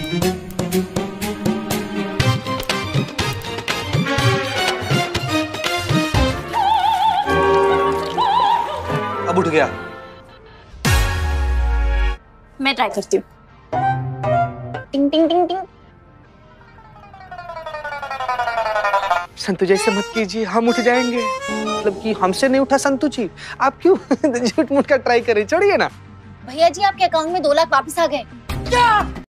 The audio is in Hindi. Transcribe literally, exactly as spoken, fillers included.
अब उठ गया। मैं ट्राई करती हूँ। टिंग टिंग टिंग टिंग। संतु जी ऐसे मत कीजिए, हम उठ जाएंगे। मतलब कि हमसे नहीं उठा संतु जी, आप क्यों झूठ मूठ का ट्राई करें, छोड़िए ना। भैया जी आपके अकाउंट में दो लाख वापस आ गए। क्या?